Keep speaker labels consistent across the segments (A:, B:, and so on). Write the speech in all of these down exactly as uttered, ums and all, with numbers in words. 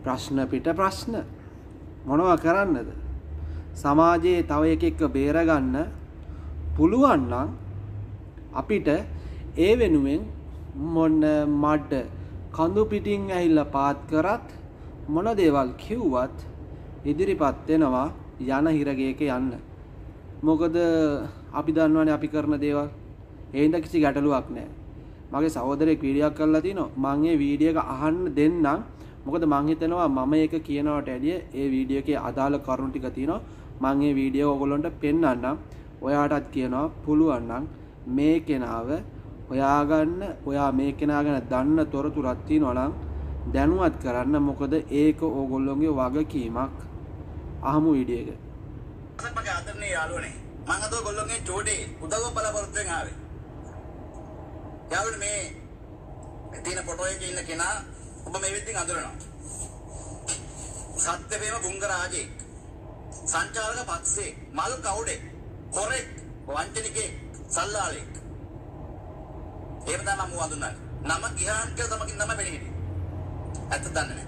A: ප්‍රශ්න පිට ප්‍රශ්න මොනවා කරන්නද? සමාජයේ තව එකෙක්ව බේරගන්න පුළුවන් නම් අපිට ඒ වෙනුවෙන් මොන මඩ කඳු පිටින් ඇහිලා පාත් කරත් මොන දේවල් කිව්වත් ඉදිරිපත් වෙනවා යන හිරගේක යන්න. මොකද අපි දන්නවනේ අපි කරන දේවල්. ඒ හින්දා කිසි ගැටලුවක් නැහැ. මගේ සහෝදරයෙක් වීඩියෝ එකක් කරලා තිනවා. මම ඒ වීඩියෝ එක අහන්න දෙන්නම්. මොකද මං හිතනවා මම ඒක කියනවට ඇඩිය ඒ වීඩියෝ එකේ අදාළ කරුණු ටික තියෙනවා. මම මේ වීඩියෝ ඔයගොල්ලන්ට පෙන්නන්නම්. ඔයාටත් කියනවා පුළුවන් නම් මේ කෙනාව හොයාගන්න, ඔයා මේ කෙනා ගැන දන්න තොරතුරක් තියෙනවා නම් දැනුවත් කරන්න. මොකද ඒක ඕගොල්ලෝගේ වගකීමක්. අහමු වීඩියෝ එක.
B: මගේ ආදරණීය යාළුවනේ, මම අද ඔයගොල්ලෝගේ චෝටේ උදව්ව බලාපොරොත්තුෙන් ආවේ. යාළුවනේ මේ තියෙන ෆොටෝ එකේ ඉන්න කෙනා ඔබ මේ විදිහින් අඳුරනවා. සත්‍යපේම බුංගරාජේ, සංචාරක පක්ෂේ, මල් කවුඩේ, කොරෙක්, වංචනිකේ, සල්ලාලෙක්. ඒක තමයි මම වඳුනන්නේ. නම ගිහාන් කියලා තමකින් නම බෙලි හිටියේ. ඇත්ත දන්නේ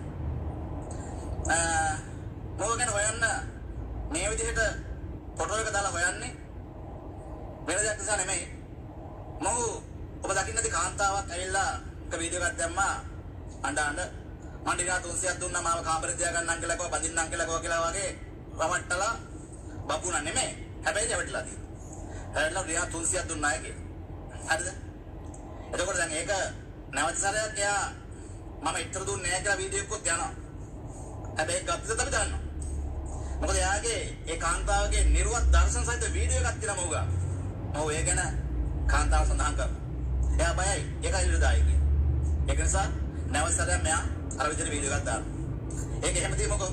B: නැහැ. අ මොකද හොයන්න මේ විදිහට ෆොටෝ එක දාලා හොයන්නේ වෙන දෙයක් නිසා නෙමෙයි. මම ඔබ දකින්නදී කාන්තාවක් ඇවිල්ලා එක වීඩියෝ එකක් දැම්මා අඬ අඬ මම ඩිනා තුන්සියක් දුන්නා මාව කාමරේ තියාගන්නම් කියලා කිව්වා, බඳින්නම් කියලා කිව්වා කියලා වගේ රවට්ටලා බපුණා නෙමෙයි. හැබැයි රැවටලා තියෙනවා. හැබැයි ඩිනා තුන්සියක් දුන්නා කියලා. හරිද? එතකොට දැන් ඒක නැවත සැරයක් එයා මම ඉතර දුන්නේ නැහැ කියලා වීඩියෝ එකක් යනවා. හැබැයි ගත්තද අපි දන්නවා. මොකද එයාගේ ඒ කාන්තාවගේ නිර්වත් දර්ශන සහිත වීඩියෝ එකක් තියෙනවා මොකද? ඔව් ඒ ගැන කාන්තාව සඳහන් කරනවා. එයා බයයි. ඒකයි විරුදායි කියන්නේ. ඒක නිසා නැවත සැරයක් මෙයා අර විදිහට වීඩියෝ එකක් දානවා. ඒක එහෙම තියෙමුකෝ.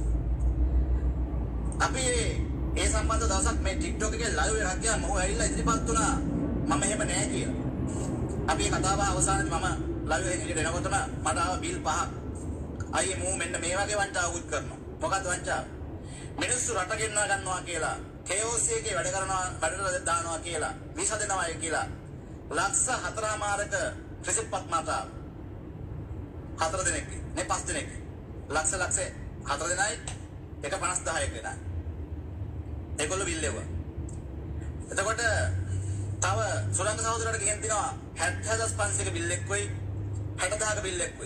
B: අපි ඒ සම්බන්ධ දවසක් මේ TikTok එකේ live එකක් ගියා. මොහු ඇවිල්ලා ඉදිරිපත් වුණා මම එහෙම නැහැ කියලා. අපි මේ කතාව අවසානයේ මම live එකේ එනකොටම මට ආව බිල් පහක්. අයියේ මූ මෙන්න මේ වගේ වංචාවකුත් කරනවා. මොකද්ද වංචාව? මිනිස්සු රට ගෙන්වා ගන්නවා කියලා, K O C එකේ වැඩ කරනවා, වැඩට දානවා කියලා, වීසා දෙනවායි කියලා. ලක්ෂ හතරමාරක රිසිප්ට් මාතාව. හතර දිනක් නේ පස් දිනක්. ලක්ෂ ලක්ෂ හතර දිනයි එක පනස් දහයක වෙනා. ඒගොල්ලෝ බිල් ලෙව්වා. එතකොට තව සුරංග සහෝදරට ගෙන් දිනවා හැත්තෑ හදාස් පන්සියයක බිල් එක්කයි හැට දහයක බිල් එක්කයි.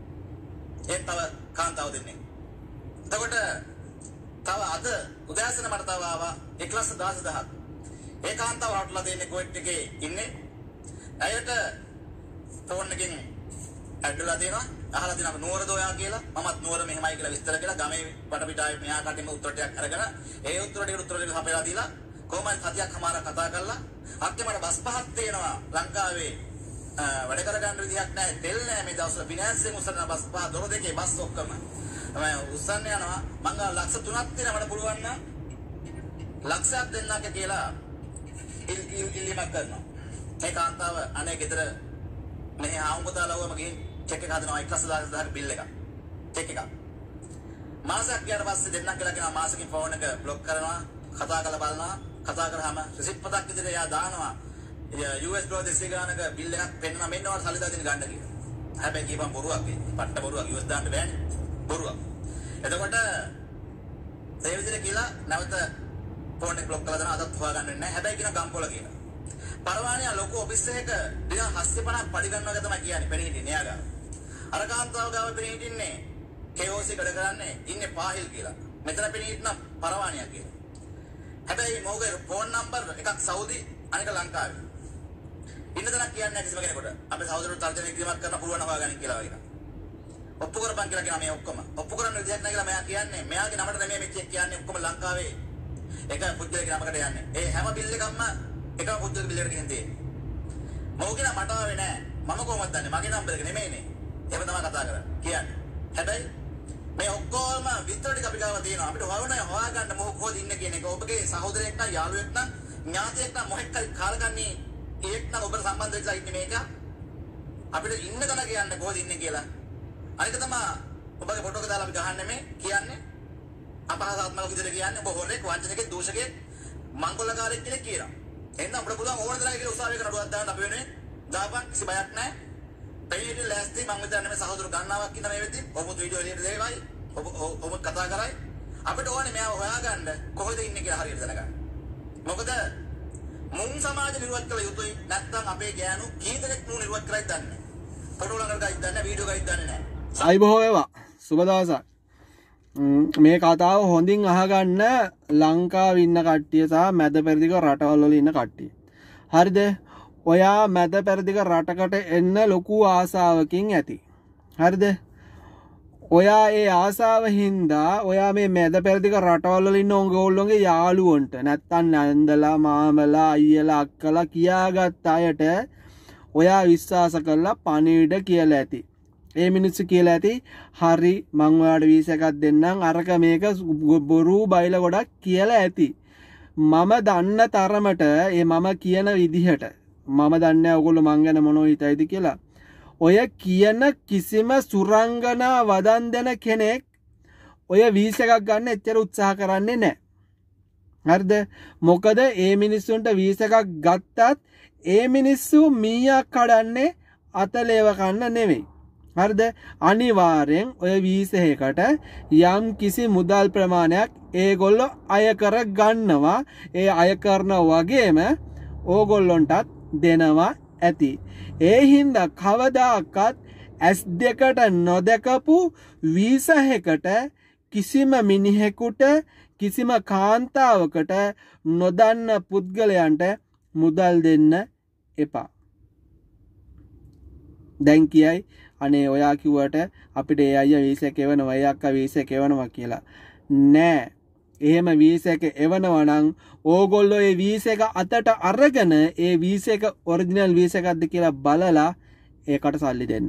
B: ඒ තව කාන්තාව දෙන්නේ. එතකොට තව අද උදෑසන මට තව ආවා එක්ලස් දහස් දහයක්. ඒ කාන්තාව රටලා දෙන්නේ කොයිට් එකේ ඉන්නේ. ඇයට ෆෝන් එකකින් ඇඩ්ලා දෙනවා. අහලා දෙනවා නුවර දෝයා කියලා. මමත් නුවර මෙහෙමයි කියලා විස්තර කරලා ගමේ වටපිටාවේ මෙහා කටින්ම උත්තර ටිකක් අරගෙන ඒ උත්තර ටිකට උත්තර ටික හපලා දීලා කොහොමද සතියක් හමාර කතා කරලා අක්කේ මට බස් පහක් තේනවා ලංකාවේ වැඩ කරගන්න විදිහක් නැහැ. තෙල් නැහැ මේ දවස්වල ෆිනෑන්සියෙන් උස්සන බස් පහ දොර දෙකේ බස් ඔක්කොම මම උස්සන්න යනවා. මං ගා ලක්ෂ තුනක් දෙනවා මට පුළුවන් නම් ලක්ෂයක් දෙන්නක කියලා ඉල්ලීමක් කරනවා. මේ කාන්තාව අනේ ගෙදර මෙහි ආවුම්පතාලව මගේ චෙක් එක හදනවා එක්ලස් දහයක බිල් එක. චෙක් එක. මාසයක් ගියාට පස්සේ දෙන්නම් කියලා කියනවා. මාසෙකින් ෆෝන් එක බ්ලොක් කරනවා. කතා කරලා බලනවා. කතා කරාම රිසිප්ට් පතක් විතර එයා දානවා. U S ඩොලර් දෙසිය ගානක බිල් එකක් පෙන්නනවා. මෙන්න ඔයාලා සල්ලි දාගෙන ගන්න කියලා. හැබැයි කියපන් බොරුවක් ඒ. පට්ට බොරුවක් U S දාන්න බෑනේ. බොරුවක්. එතකොට ඒ විදිහට කියලා නැවත ෆෝන් එක බ්ලොක් කරලා දානවා. අදත් හොයාගන්න වෙන්නේ නැහැ. හැබැයි කියන ගම්පොල කියලා. පරවාණිය ලොකු ඔෆිස් එකක දින හත්සිය පනහක් පඩි ගන්නවා තමයි කියන්නේ. පෙරේ හිටින්නේ එයා ගාව. අර කාන්තාව ගාව පෙරේ හිටින්නේ K O C කඩ කරන්නේ ඉන්නේ පාහිල් කියලා. මෙතන පෙරේ හිටන පරවාණිය කියලා. හැබැයි මොහුගේ ෆෝන් නම්බර් එකක් සෞදි අනික ලංකාවේ. ඉන්න තැනක් කියන්නේ නැහැ කිසිම කෙනෙකුට. අපේ සහෝදරවරු තර්ජනය කිරීමක් කරන්න පුළුවන් හොයාගන්න කියලා වගේ. ඔප්පු කරපන් කියලා කියනවා මේ ඔක්කොම. ඔප්පු කරන්න විදිහක් නැහැ කියලා මෙයා කියන්නේ. මෙයාගේ නමට නෙමෙයි මේ චෙක් කියන්නේ ඔක්කොම ලංකාවේ එක පුද්ගලයෙක් නමකට යන්නේ. ඒ හැම බිල් එකක්ම එකම පුද්ගල බිල් එකකට ගෙන් තියෙන්නේ. මොකද මට ආවේ නැහැ. මම කොහොමද දන්නේ? මගේ නම්බර එක නෙමෙයිනේ. එහෙම තමයි කතා කරන්නේ. කියන්නේ. හැබැයි මේ ඔක්කොම විස්තර ටික අපි ගාව තියෙනවා. අපිට හොයන්න හොයාගන්න මොහොත කොහෙද ඉන්නේ කියන එක. ඔබගේ සහෝදරයෙක් නම් යාළුවෙක් නම් ඥාතියෙක් නම් මොහෙක් කාලකන්ණි ඒක් නම් ඔබට සම්බන්ධ වෙලා ඉන්නේ මේක. අපිට ඉන්න තැන කියන්නේ කොහෙද ඉන්නේ කියලා. අනික තමයි ඔබගේ ෆොටෝ එක දාලා අපි ගහන්නේ මේ කියන්නේ අපහාසාත්මක විදිහට කියන්නේ ඔබ හොරෙක් වංචනිකෙක් දූෂකෙක් මංගලකාරයෙක් කියලා කියනවා. එහෙනම් අපිට පුළුවන් ඕන තරම් කියලා උසාවියක නඩුවක් දාන්න අපි වෙන්නේ දාපන් කිසි බයක් නැහැ. තේරෙන්නේ ලෑස්ති මම හිතන්නේ මේ සහෝදර ගන්නාවක් ඉන්න මේ වෙද්දි ඔබත් වීඩියෝ එළියට දෙවයි ඔබ ඔබ කතා කරයි අපිට ඕනේ මෙයාව හොයාගන්න කොහෙද ඉන්නේ කියලා හරියට දැනගන්න. මොකද මුන් සමාජ නිර්වත් කළ යුතුයි නැත්නම් අපේ ගෑනු කී දෙනෙක් මු නිර්වත් කරයි දන්නේ. ෆොටෝ ළඟට ගයි දන්නේ වීඩියෝ ගයි දන්නේ නැහැ.
A: අයි බොහෝ වේවා. සුබ දවසක්. මේ කතාව හොඳින් අහගන්න ලංකාවේ ඉන්න කට්ටිය සහ මැද පෙරදිග රටවල් වල ඉන්න කට්ටිය. හරිද? ඔයා මැද පෙරදිග රටකට එන්න ලොකු ආසාවකින් ඇති. හරිද? ඔයා ඒ ආසාව හින්දා ඔයා මේ මැද පෙරදිග රටවල් වල ඉන්න ඕගොල්ලෝගේ යාළුවන්ට නැත්තම් නැන්දලා මාමලා අයියලා අක්කලා කියාගත් අයට ඔයා විශ්වාස කරලා පණිවිඩ කියලා ඇති. ඒ මිනිස්සු කියලා ඇති හරි මං ඔයාලට වීසා එකක් දෙන්නම් අරක මේක බොරු බයිල ගොඩක් කියලා ඇති. මම දන්න තරමට ඒ මම කියන විදිහට මම දන්නේ ඔයගොල්ලෝ මං ගැන මොනව හිතයිද කියලා. ඔය කියන කිසිම සුරංගනා වදන් දෙන කෙනෙක් ඔය වීසා එකක් ගන්න එච්චර උත්සාහ කරන්නේ නැහැ. හරිද? මොකද ඒ මිනිස්සුන්ට වීසා එකක් ගත්තත් ඒ මිනිස්සු මීයක් කඩන්නේ අතලේව කන්න නෙවෙයි. හරිද? අනිවාර්යෙන් ඔය වීසා එකට යම් කිසි මුදල් ප්‍රමාණයක් ඒගොල්ලෝ අය කර ගන්නවා. ඒ අය කරනා වගේම ඕගොල්ලොන්ටත් දෙනවා ඇති. ඒ හින්දා කවදාකවත් ඇස් දෙකට නොදකපු වීසා එකට කිසිම මිනිහෙකුට කිසිම කාන්තාවකට නොදන්න පුද්ගලයන්ට මුදල් දෙන්න එපා. දැන් කියයි අනේ ඔයා කිව්වට අපිට ඒ අයියා වීසා එක එවනවා ඒ අක්කා වීසා එක එවනවා කියලා. නෑ. එහෙම වීසා එක එවනවා නම් ඕගොල්ලෝ ඒ වීසා එක අතට අරගෙන ඒ වීසා එක ඔරිජිනල් වීසා එකක්ද කියලා බලලා ඒකට සල්ලි දෙන්න.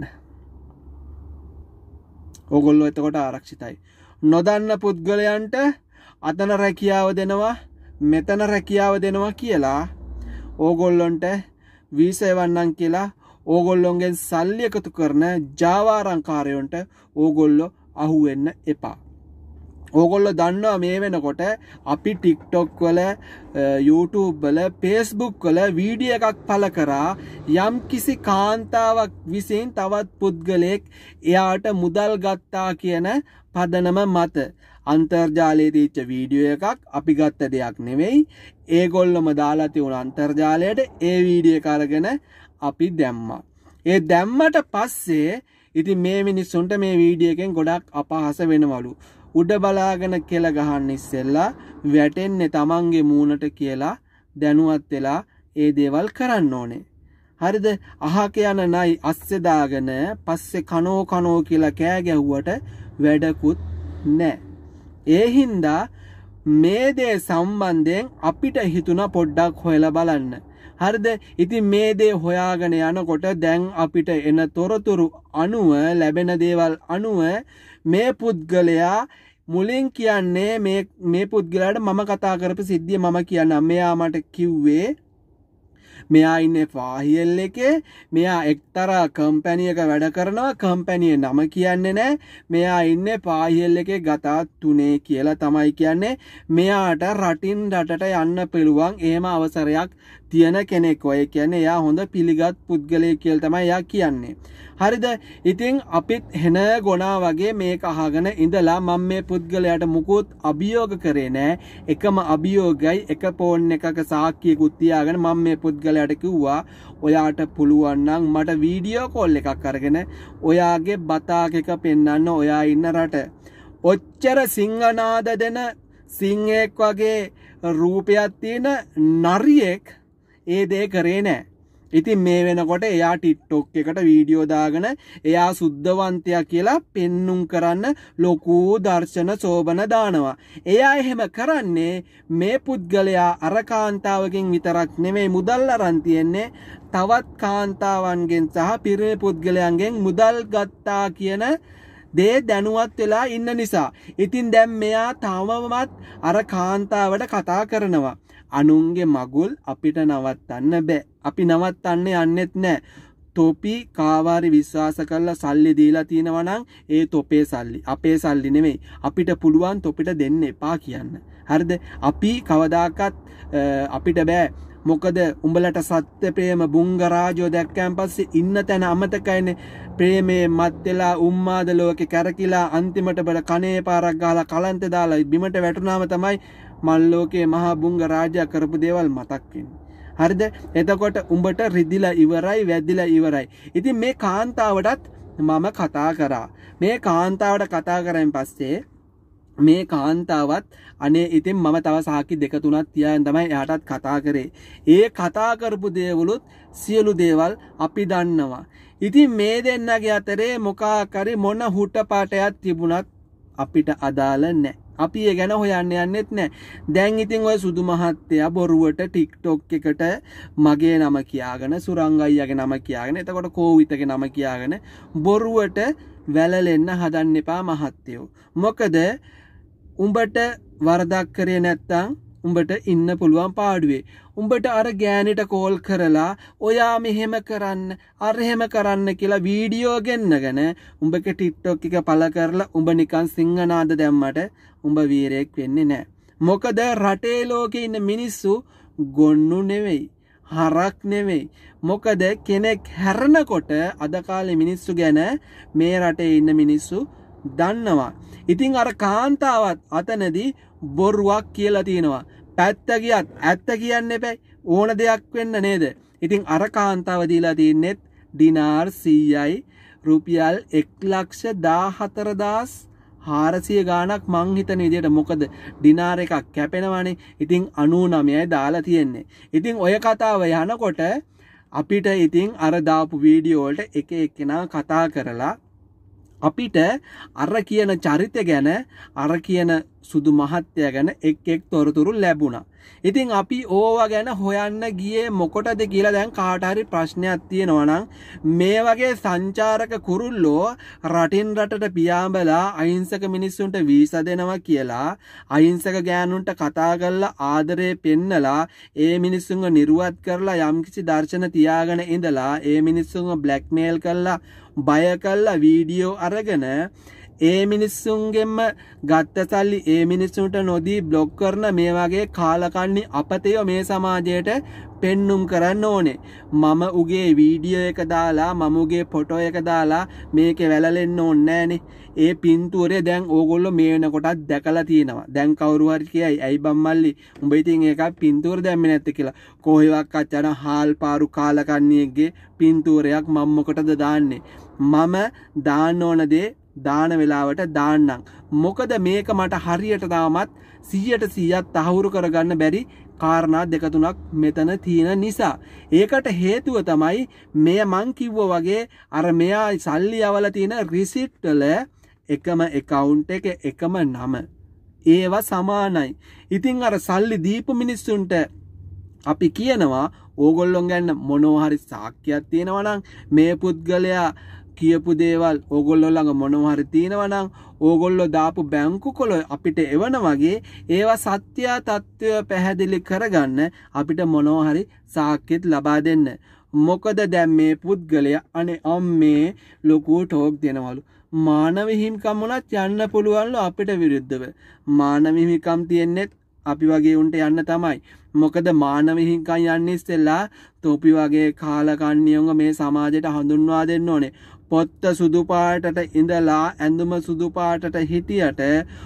A: ඕගොල්ලෝ එතකොට ආරක්ෂිතයි. නොදන්න පුද්ගලයන්ට අතන රැකියාව දෙනවා මෙතන රැකියාව දෙනවා කියලා ඕගොල්ලොන්ට වීසා එවන්නම් කියලා ඕගොල්ලොන්ගෙන් සල්ලි එකතු කරන ජාවාරංකාරයන්ට ඕගොල්ලෝ අහු වෙන්න එපා. ඕගොල්ලෝ දන්නවා මේ වෙනකොට අපි TikTok වල YouTube වල Facebook වල වීඩියෝ එකක් පළ කරා යම් කිසි කාන්තාවක් විසින් තවත් පුද්ගලයෙක් එයාට මුදල් ගත්තා කියන පදනම මත අන්තර්ජාලයේ තියෙච්ච වීඩියෝ එකක් අපි ගත්ත දෙයක් නෙවෙයි. ඒගොල්ලොම දාලා තියුණ අන්තර්ජාලයට ඒ වීඩියෝ එක අරගෙන අපි දැම්මා. ඒ දැම්මට පස්සේ ඉතින් මේ මිනිස්සුන්ට මේ වීඩියෝ එකෙන් ගොඩක් අපහාස වෙනවලු. උඩ බලාගෙන කෙල ගහන්න ඉස්සෙල්ලා වැටෙන්නේ තමන්ගේ මූණට කියලා දැනුවත් වෙලා ඒ දේවල් කරන්න ඕනේ. හරිද? අහක යන නයි අස්සේ දාගෙන පස්සේ කනෝ කනෝ කියලා කෑ ගැහුවට වැඩකුත් නැහැ. ඒ හින්දා මේ දේ සම්බන්ධයෙන් අපිට හිතුණා පොඩ්ඩක් හොයලා බලන්න. හරිද? ඉතින් මේ දේ හොයාගෙන යනකොට දැන් අපිට එන තොරතුරු අනුව ලැබෙන දේවල් අනුව මේ පුද්ගලයා මුලින් කියන්නේ මේ මේ පුද්ගලයාට මම කතා කරපු සිද්ධිය මම කියන්නම්. මෙයා මට කිව්වේ මෙයා ඉන්නේ ෆාහිල් එකේ මෙයා එක්තරා කම්පැනි එක වැඩ කරනවා. කම්පැනි නම කියන්නේ නැහැ. මෙයා ඉන්නේ ෆාහිල් එකේ ගතා තුනේ කියලා තමයි කියන්නේ. මෙයාට රටින් රටට යන්න පුළුවන් එහෙම අවසරයක් තියෙන කෙනෙක්. ඔය කියන්නේ එයා හොඳ පිළිගත් පුද්ගලයෙක් කියලා තමයි එයා කියන්නේ. හරිද? ඉතින් අපිත් හෙන ගොනා වගේ මේක අහගෙන ඉඳලා මම මේ පුද්ගලයාට මුකුත් අභියෝග කරේ නෑ. එකම අභියෝගයි එක ෆෝන් එකක සාක්කියකුත් තියාගෙන මම මේ පුද්ගලයාට කිව්වා ඔයාට පුළුවන් නම් මට වීඩියෝ කෝල් එකක් අරගෙන ඔයාගේ බතාක් එක පෙන්වන්න ඔයා ඉන්න රට. ඔච්චර සිංහනාද දෙන සිංහෙක් වගේ රූපයක් තියෙන නරියෙක් ඒ දේ කරේ නෑ. ඉතින් මේ වෙනකොට එයා TikTok එකට වීඩියෝ දාගෙන එයා සුද්ධවන්තයා කියලා පෙන්눔 කරන්න ලොකු දර්ශන සෝබන දානවා. එයා එහෙම කරන්නේ මේ පුද්ගලයා අර කාන්තාවකින් විතරක් නෙමෙයි මුදල් අරන් තියන්නේ තවත් කාන්තාවන්ගෙන් සහ පිරිමි පුද්ගලයන්ගෙන් මුදල් ගත්තා කියන දේ දැනුවත් වෙලා ඉන්න නිසා. ඉතින් දැන් මෙයා තාමමත් අර කාන්තාවට කතා කරනවා. අනුන්ගේ මගුල් අපිට නවත්තන්න බෑ. අපි නවත්තන්න යන්නෙත් නෑ. තොපි කාවාරි විශ්වාස කරලා සල්ලි දීලා තියෙනවා නම් ඒ තොපේ සල්ලි අපේ සල්ලි නෙමෙයි. අපිට පුළුවන් තොපිට දෙන්න එපා කියන්න. හරිද? අපි කවදාකවත් අපිට බෑ මොකද උඹලට සත්‍ය ප්‍රේම බුංග රාජෝ දැක්කයන් පස්සේ ඉන්න තැන අමතකයිනේ. ප්‍රේමේ මත් වෙලා උම්මාද ලෝකේ කැරකිලා අන්තිමට බඩ කනේ පාරක් ගහලා කලන්ත දාලා බිමට වැටුනාම තමයි මල් ලෝකේ මහා බුංග රාජයා කරපු දේවල් මතක් වෙන්නේ. හරිද? එතකොට උඹට රිදිලා ඉවරයි, වැදිලා ඉවරයි. ඉතින් මේ කාන්තාවටත් මම කතා කරා. මේ කාන්තාවට කතා කරන් පස්සේ මේ කාන්තාවත් අනේ ඉතින් මම තව සාකි දෙක තුනක් තියාගෙන තමයි එයාටත් කතා කරේ. ඒ කතා කරපු දේවලුත් සියලු දේවල් අපි දන්නවා. ඉතින් මේ දෙන්නගේ අතරේ මොකක් හරි මොන හුටපාටයක් තිබුණත් අපිට අදාළ නැහැ. අපි ඒ ගැන හොයන්න යන්නෙත් නැහැ. දැන් ඉතින් ඔය සුදු මහත්තයා බොරුවට TikTok එකට මගේ නම කියාගෙන සුරංග අයියාගේ නම කියාගෙන එතකොට කෝවිතගේ නම කියාගෙන බොරුවට වැළලෙන්න හදන්න එපා මහත්තයෝ. මොකද උඹට වරදක් කරේ නැත්තම් උඹට ඉන්න පුළුවන් පාඩුවේ. උඹට අර ගෑනිට කෝල් කරලා ඔයා මෙහෙම කරන්න අර එහෙම කරන්න කියලා වීඩියෝ ගෙන්නගෙන උඹගේ TikTok එක පළ කරලා උඹ නිකන් සිංහනාද දැම්මට උඹ වීරයෙක් වෙන්නේ නැහැ. මොකද රටේ ලෝකේ ඉන්න මිනිස්සු ගොන්නු නෙවෙයි, හරක් නෙවෙයි. මොකද කෙනෙක් හැරෙනකොට අද කාලේ මිනිස්සු ගැන මේ රටේ ඉන්න මිනිස්සු දන්නවා. ඉතින් අර කාන්තාවත් අතනදී බොරුවක් කියලා තියෙනවා. පැත්ත ගියත් ඇත්ත කියන්න එපා. ඕන දෙයක් වෙන්න නේද? ඉතින් අර කාන්තාව දීලා තින්නේ දිනාර් සීයයි රුපියල් එක ලක්ෂ දාහතර හදාස් හාරසිය ගාණක් මං හිතන විදිහට. මොකද දිනාර් එකක් කැපෙනවනේ. ඉතින් අනූ නවයයි දාලා තියෙන්නේ. ඉතින් ඔය කතාව යනකොට අපිට ඉතින් අර දාපු වීඩියෝ වලට එක එක්කෙනා කතා කරලා අපිට අර කියන චරිත ගැන අර කියන සුදු මහත්තයා ගැන එක් එක් තොරතුරු ලැබුණා. ඉතින් අපි ඕවා ගැන හොයන්න ගියේ මොකටද කියලා දැන් කාට හරි ප්‍රශ්නයක් තියෙනවා නම් මේ වගේ සංචාරක කුරුල්ලෝ රටින් රටට පියාඹලා අහිංසක මිනිස්සුන්ට වීසා දෙනවා කියලා අහිංසක ගෑනුන්ට කතා කරලා ආදරේ පෙන්නලා ඒ මිනිස්සුන්ව නිර්වත් කරලා යම්කිසි දර්ශන තියාගෙන ඉඳලා ඒ මිනිස්සුන්ව බ්ලැක්මේල් කරලා බය කරලා වීඩියෝ අරගෙන ඒ මිනිස්සුන්ගෙන්ම ගත්ත සල්ලි ඒ මිනිස්සුන්ට නොදී බ්ලොක් කරන මේ වගේ කාලකන්ණි අපතේ මේ සමාජයට පෙන්눔 කරන්න ඕනේ. මම උගේ වීඩියෝ එක දාලා මම උගේ ෆොටෝ එක දාලා මේකේ වැළලෙන්න ඕනේ නෑනේ. ඒ පින්තූරය දැන් ඕගොල්ලෝ මේන කොටත් දැකලා තියෙනවා. දැන් කවුරු හරි කියයි ඇයි බම්මල්ලි උඹ ඉතින් ඒකක් පින්තූර දැම්මේ නැත්තේ කියලා. කොහෙවත් අච්චන හාල් පාරු කාලකන්ණියෙක්ගේ පින්තූරයක් මම මොකටද දාන්නේ? මම දාන්න ඕන දේ දාන වෙලාවට දාන්නම්. මොකද මේක මට හරියට තාමත් සීයට සීයක් තහවුරු කරගන්න බැරි කාරණා දෙක තුනක් මෙතන තියෙන නිසා. ඒකට හේතුව තමයි මෙය මං කිව්වා වගේ අර මෙයා සල්ලි යවලා තියෙන රිසිට් වල එකම account එක එකම නම. ඒවා සමානයි. ඉතින් අර සල්ලි දීපු මිනිස්සුන්ට අපි කියනවා ඕගොල්ලොන් ගැන මොනවා හරි සාක්ෂියක් තියෙනවා නම් මේ පුද්ගලයා කියපු දේවල් ඕගොල්ලෝ ළඟ මොනවා හරි තියෙනවා නම් ඕගොල්ලෝ දාපු බැංකු කොළ අපිට එවන වගේ ඒවා සත්‍ය තත්ත්වය පැහැදිලි කරගන්න අපිට මොනවා හරි සාක්ෂිත් ලබා දෙන්න. මොකද දැන් මේ පුද්ගලයා අනේ අම්මේ ලොකු ටෝක් දෙනවලු. මානව හිමිකම් උනත් යන්න පුළුවන්ලු අපිට විරුද්ධව. මානව හිමිකම් තියෙන්නේ අපි වගේ උන්ට යන්න තමයි. මොකද මානව හිමිකම් යන්නේ ඉස්සෙල්ලා තොපි වගේ කාලකන්ණියෝම මේ සමාජයට හඳුන්වා දෙන්න ඕනේ. පොත්ත සුදු පාටට ඉඳලා ඇඳුම සුදු පාටට හිටියට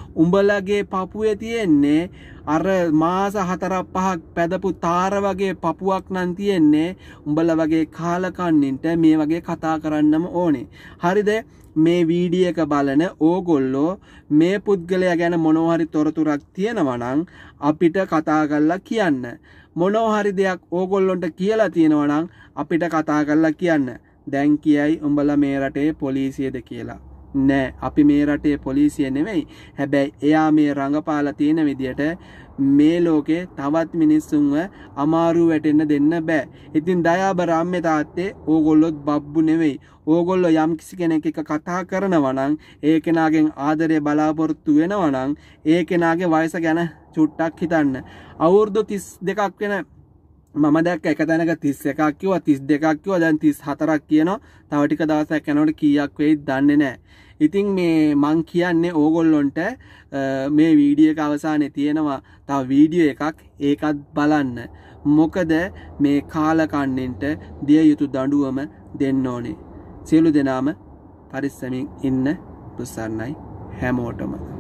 A: උඹලගේ පපුවේ තියෙන්නේ අර මාස හතරක් පහක් පැදපු තාර වගේ පපුවක් නම් තියෙන්නේ. උඹලා වගේ කාලකන්ණින්ට මේ වගේ කතා කරන්නම ඕනේ. හරිද? මේ වීඩියෝ එක බලන ඕගොල්ලෝ මේ පුද්ගලයා ගැන මොනවා හරි තොරතුරක් තියෙනවා නම් අපිට කතා කරලා කියන්න. මොනවා හරි දෙයක් ඕගොල්ලොන්ට කියලා තියෙනවා නම් අපිට කතා කරලා කියන්න. දැන් කියයි උඹලා මේ රටේ පොලිසියද කියලා. නෑ, අපි මේ රටේ පොලිසිය නෙවෙයි. හැබැයි එයා මේ රංගපාලා තියෙන විදියට මේ ලෝකේ තවත් මිනිස්සුන්ව අමාරු වැටෙන්න දෙන්න බෑ. ඉතින් දයාබර අම්මේ තාත්තේ ඕගොල්ලොත් බබ්බු නෙවෙයි. ඕගොල්ලෝ යම් කිසි කෙනෙක් එක්ක කතා කරනවා නම් ඒ කෙනාගෙන් ආදරය බලාපොරොත්තු වෙනවා නම් ඒ කෙනාගේ වයස ගැන චුට්ටක් හිතන්න. අවුරුදු තිස් දෙකක් වෙන මම දැක්ක එක තැනක තිස් එකක් කිව්වා තිස් දෙකක් කිව්වා දැන් තිස් හතරක් කියනවා. තව ටික දවසක් යනකොට කීයක් වෙයිද දන්නේ නැහැ. ඉතින් මේ මං කියන්නේ ඕගොල්ලොන්ට මේ වීඩියෝ එක අවසානයේ තියෙනවා තව වීඩියෝ එකක් ඒකත් බලන්න. මොකද මේ කාලකන්ණෙන්ට දිය යුතු දඬුවම දෙන්න ඕනේ. සියලු දෙනාම පරිස්සමින් ඉන්න පුසන්නයි හැමෝටම.